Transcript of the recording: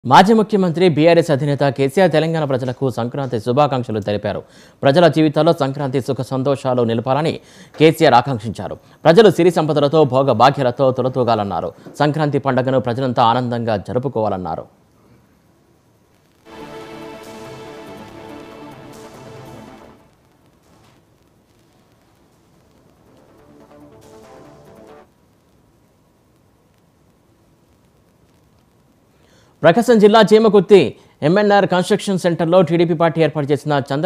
మాజీ ముఖ్యమంత్రి బీఆర్ఎస్ అధినేత కేసీఆర్ తెలంగాణ ప్రజలకు సంక్రాంతి శుభాకాంక్షలు తెలిపారు. ప్రజల జీవితాల్లో సంక్రాంతి సుఖ సంతోషాలు నిలపాలని కేసీఆర్ ఆకాంక్షించారు. ప్రజలు సిరి సంపదలతో భోగ భాగ్యాలతో తులతూగాలన్నారు. సంక్రాంతి పండుగను ప్రజలంతా ఆనందంగా జరుపుకోవాలన్నారు. ప్రకాశం జిల్లా చీమకుర్తి ఎంఎన్ఆర్ కన్స్ట్రక్షన్ సెంటర్లో టీడీపీ పార్టీ ఏర్పాటు చేసిన